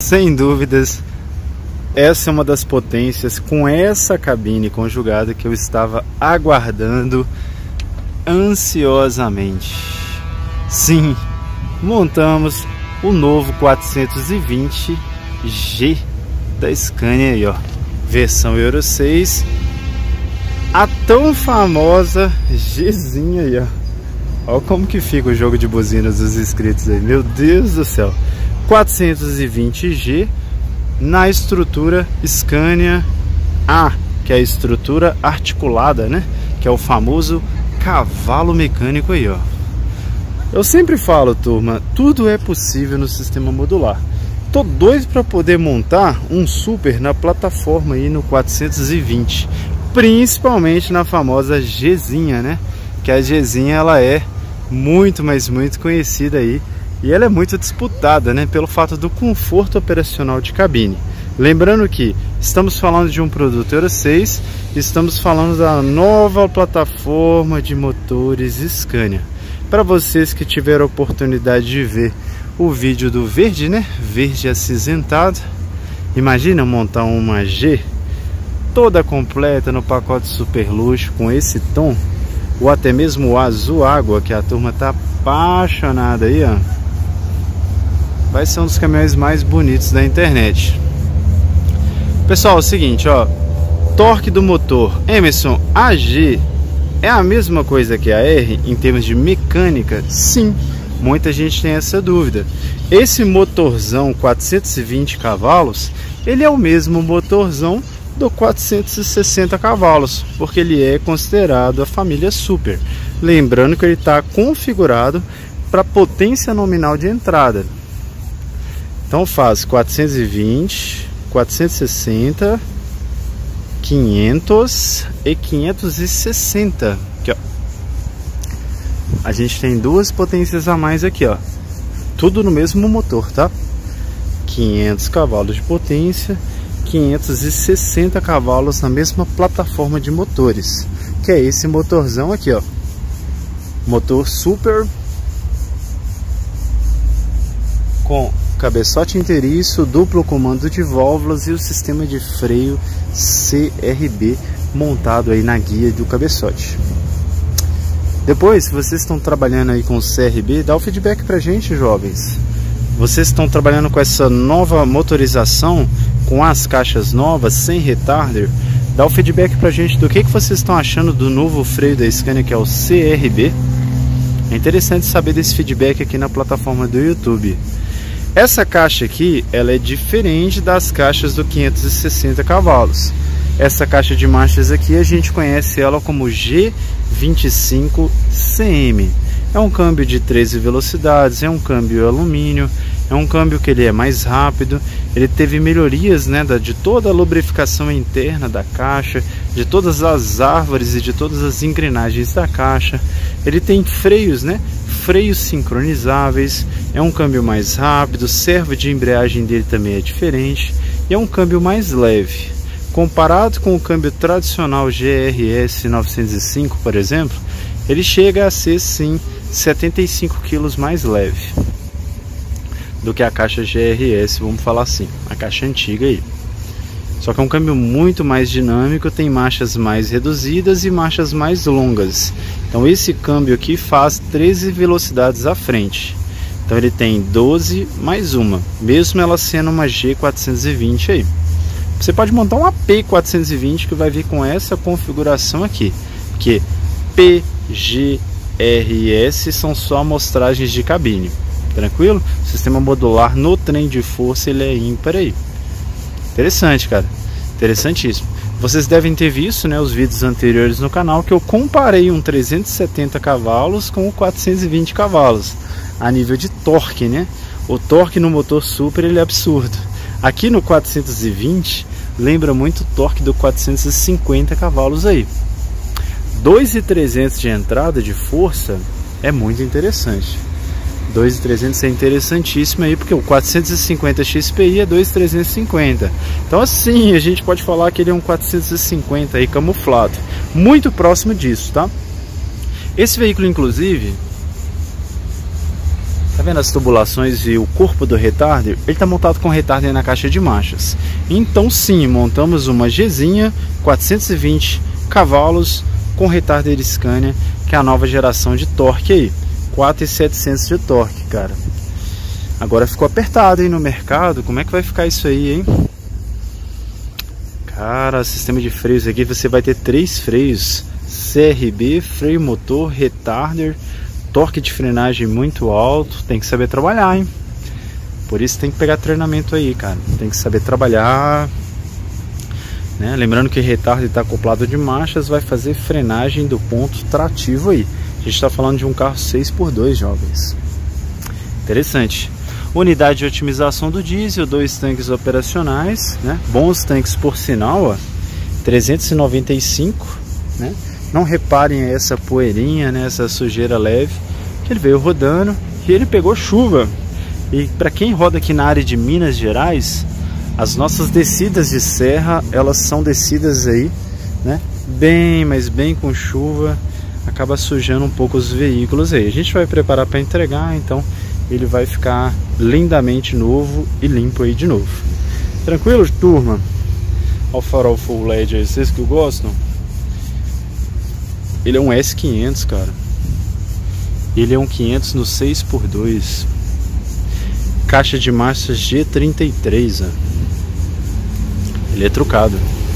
sem dúvidas, essa é uma das potências com essa cabine conjugada que eu estava aguardando ansiosamente. Sim, montamos o novo 420G da Scania aí, ó, versão Euro 6, a tão famosa Gzinha aí, ó. Olha como que fica o jogo de buzinas dos inscritos aí, meu Deus do céu. 420G na estrutura Scania A, que é a estrutura articulada, né? Que é o famoso cavalo mecânico aí, ó. Eu sempre falo, turma, tudo é possível no sistema modular. Tô doido para poder montar um super na plataforma aí no 420, principalmente na famosa Gzinha, né? Que a Gzinha, ela é muito, mas muito conhecida aí, e ela é muito disputada, né, pelo fato do conforto operacional de cabine. Lembrando que estamos falando de um produto Euro 6, estamos falando da nova plataforma de motores Scania. Para vocês que tiveram a oportunidade de ver o vídeo do verde, né, verde acinzentado, imagina montar uma G toda completa no pacote super luxo com esse tom, ou até mesmo o azul água, que a turma tá apaixonada aí, ó. Vai ser um dos caminhões mais bonitos da internet. Pessoal, é o seguinte, ó, torque do motor Emerson, a G é a mesma coisa que a R em termos de mecânica? Sim, muita gente tem essa dúvida. Esse motorzão 420 cavalos, ele é o mesmo motorzão do 460 cavalos, porque ele é considerado a família Super. Lembrando que ele está configurado para potência nominal de entrada. Então faz 420, 460, 500 e 560. Aqui, ó. A gente tem duas potências a mais aqui, ó. Tudo no mesmo motor, tá? 500 cavalos de potência, 560 cavalos na mesma plataforma de motores, que é esse motorzão aqui, ó, motor Super com cabeçote inteiriço, duplo comando de válvulas e o sistema de freio CRB montado aí na guia do cabeçote. Depois, se vocês estão trabalhando aí com o CRB, dá o feedback pra gente, jovens. Vocês estão trabalhando com essa nova motorização, com as caixas novas, sem retarder, dá o feedback pra gente do que vocês estão achando do novo freio da Scania, que é o CRB. É interessante saber desse feedback aqui na plataforma do YouTube. Essa caixa aqui, ela é diferente das caixas do 560 cavalos. Essa caixa de marchas aqui, a gente conhece ela como G25CM. É um câmbio de 13 velocidades, é um câmbio alumínio, é um câmbio que ele é mais rápido, ele teve melhorias, né, de toda a lubrificação interna da caixa, de todas as árvores e de todas as engrenagens da caixa. Ele tem freios, né, freios sincronizáveis, é um câmbio mais rápido, o servo de embreagem dele também é diferente, e é um câmbio mais leve. Comparado com o câmbio tradicional GRS 905, por exemplo, ele chega a ser, sim, 75 kg mais leve do que a caixa GRS, vamos falar assim, a caixa antiga aí. Só que é um câmbio muito mais dinâmico, tem marchas mais reduzidas e marchas mais longas. Então esse câmbio aqui faz 13 velocidades à frente. Então ele tem 12 mais uma, mesmo ela sendo uma G420 aí. Você pode montar um AP420 que vai vir com essa configuração aqui, porque PGRS são só amostragens de cabine, tranquilo? O sistema modular no trem de força ele é ímpar aí. Interessante, cara, interessantíssimo. Vocês devem ter visto, né, os vídeos anteriores no canal, que eu comparei um 370 cavalos com o 420 cavalos a nível de torque, né? O torque no motor Super ele é absurdo. Aqui no 420 lembra muito o torque do 450 cavalos aí. 2.300 de entrada de força é muito interessante. 2.300 é interessantíssimo aí, porque o 450 XPI é 2.350. Então assim, a gente pode falar que ele é um 450 aí camuflado, muito próximo disso, tá? Esse veículo, inclusive, Tá vendo as tubulações e o corpo do retarder? Ele está montado com retarder na caixa de marchas. Então sim, montamos uma Gzinha 420 cavalos com retarder Scania, que é a nova geração de torque aí. 4.700 de torque, cara. Agora ficou apertado, hein, no mercado. Como é que vai ficar isso aí, hein? Cara, sistema de freios aqui, você vai ter 3 freios. CRB, freio motor, retarder, torque de frenagem muito alto. Tem que saber trabalhar, hein? Por isso tem que pegar treinamento aí, cara. Tem que saber trabalhar, né? Lembrando que retarder está acoplado de marchas, vai fazer frenagem do ponto trativo aí. A gente está falando de um carro 6x2, jovens. Interessante. Unidade de otimização do diesel, 2 tanques operacionais, né? Bons tanques por sinal, ó. 395, né? Não reparem essa poeirinha, né? Essa sujeira leve, que ele veio rodando e ele pegou chuva. E para quem roda aqui na área de Minas Gerais, as nossas descidas de serra, elas são descidas aí, né? Bem, mas bem com chuva, acaba sujando um pouco os veículos aí. A gente vai preparar para entregar, então ele vai ficar lindamente novo e limpo aí de novo. Tranquilo, turma? Olha o farol full LED aí, vocês que gostam? Ele é um S500, cara. Ele é um 500 no 6x2. Caixa de marchas G33, ó. Ele é trucado.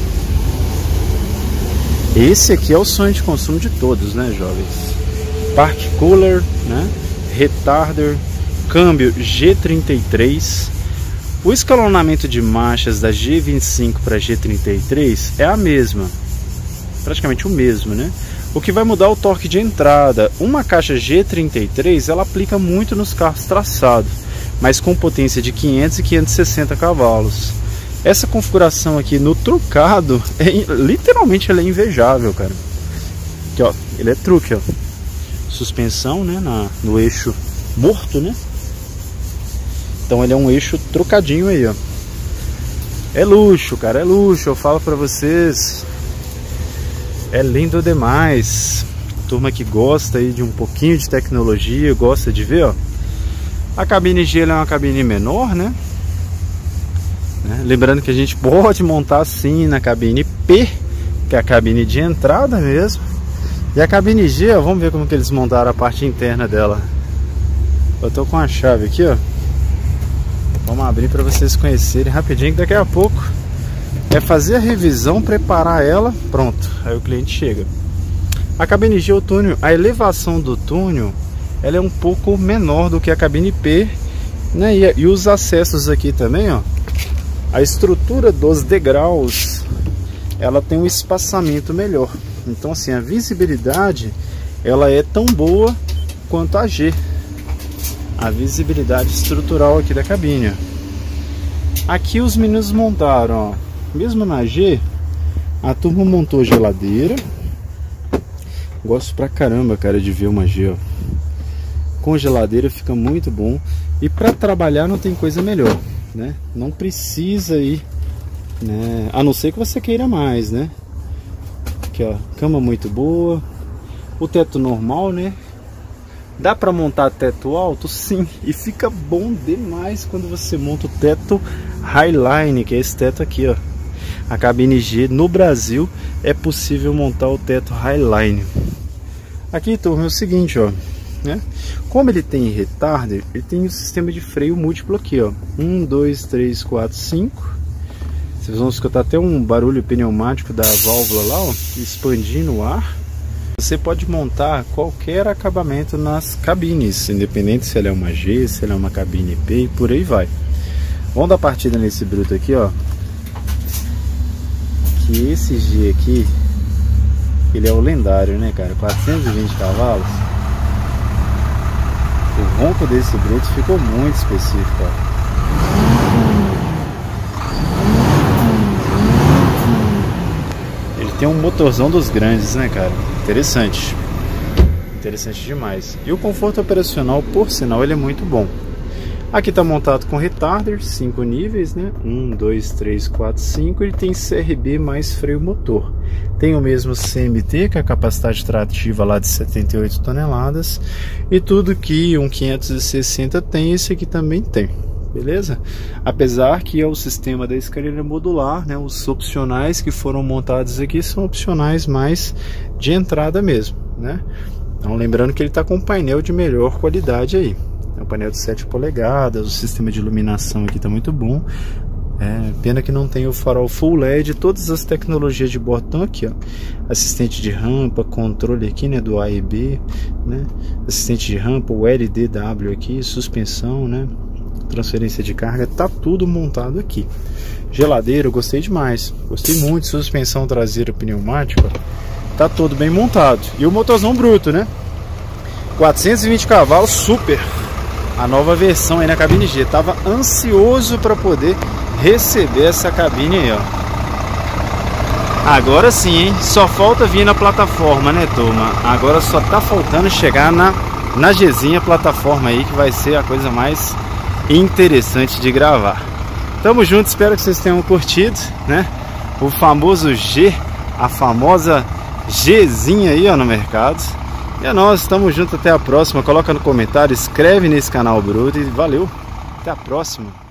Esse aqui é o sonho de consumo de todos, né, jovens? Park cooler, né? Retarder, câmbio G33. O escalonamento de marchas da G25 para G33 é a mesma, praticamente o mesmo, né? O que vai mudar é o torque de entrada. Uma caixa G33 ela aplica muito nos carros traçados, mas com potência de 500 e 560 cavalos. Essa configuração aqui no trucado, literalmente ela é invejável, cara. Aqui, ó, ele é truque, ó. Suspensão, né, no eixo morto, né? Então ele é um eixo trucadinho aí, ó. É luxo, cara, é luxo, eu falo pra vocês. É lindo demais. Turma que gosta aí de um pouquinho de tecnologia, gosta de ver, ó. A cabine G é uma cabine menor, né? Lembrando que a gente pode montar sim na cabine P, que é a cabine de entrada mesmo. E a cabine G, ó, vamos ver como que eles montaram a parte interna dela. Eu tô com a chave aqui, ó. Vamos abrir para vocês conhecerem rapidinho, que daqui a pouco é fazer a revisão, preparar ela, pronto, aí o cliente chega. A cabine G, o túnel, a elevação do túnel, ela é um pouco menor do que a cabine P, né? E os acessos aqui também, ó. A estrutura dos degraus, ela tem um espaçamento melhor. Então assim, a visibilidade, ela é tão boa quanto a G. A visibilidade estrutural aqui da cabine. Aqui os meninos montaram, ó, mesmo na G, a turma montou geladeira. Gosto pra caramba, cara, de ver uma G, ó. Com geladeira fica muito bom. E para trabalhar não tem coisa melhor, né? Não precisa ir, né? A não ser que você queira mais, né? Aqui, ó, cama muito boa. O teto normal, né? Dá para montar teto alto? Sim, e fica bom demais quando você monta o teto Highline, que é esse teto aqui, ó. A cabine G no Brasil é possível montar o teto Highline. Aqui, turma, é o seguinte, ó, né? Como ele tem retarder, ele tem um sistema de freio múltiplo aqui, ó. 1, 2, 3, 4, 5. Vocês vão escutar até um barulho pneumático da válvula lá, ó, expandindo o ar. Você pode montar qualquer acabamento nas cabines, independente se ela é uma G, se ela é uma cabine P e por aí vai. Vamos dar partida nesse bruto aqui, ó. Que esse G aqui, ele é o lendário, né, cara? 420 cavalos. O ronco desse bruto ficou muito específico, ó. Tem um motorzão dos grandes, né, cara? Interessante. Interessante demais. E o conforto operacional, por sinal, ele é muito bom. Aqui está montado com retarder, 5 níveis, né? 1, 2, 3, 4, 5. Ele tem CRB mais freio motor. Tem o mesmo CMT, que é a capacidade trativa lá de 78 toneladas. E tudo que um 560 tem, esse aqui também tem. Beleza? Apesar que o sistema da Scania é modular, né? Os opcionais que foram montados aqui são opcionais mais de entrada mesmo, né? Então, lembrando que ele está com um painel de melhor qualidade aí. É um painel de 7 polegadas, o sistema de iluminação aqui está muito bom. Pena que não tem o farol Full LED, todas as tecnologias de bordo estão aqui, ó. Assistente de rampa, controle aqui, né, do A e B, né? Assistente de rampa, o LDW aqui, suspensão, né? Transferência de carga, tá tudo montado aqui. Geladeira, eu gostei demais, gostei muito. Suspensão traseira pneumática, tá todo bem montado. E o motorzão bruto, né? 420 cavalos, super. A nova versão aí na cabine G. Tava ansioso para poder receber essa cabine aí, ó. Agora sim, hein? Só falta vir na plataforma, né, turma? Agora só tá faltando chegar na Gzinha plataforma aí, que vai ser a coisa mais interessante de gravar. Tamo junto, espero que vocês tenham curtido, né? O famoso G, a famosa Gzinha aí, ó, no mercado. E é nóis, tamo junto, até a próxima. Coloca no comentário, escreve nesse canal bruto e valeu, até a próxima.